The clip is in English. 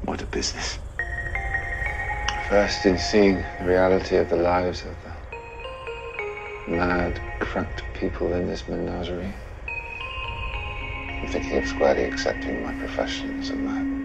What a business. First, in seeing the reality of the lives of the mad, cracked people in this menagerie, I'm thinking of squarely accepting my profession as a man.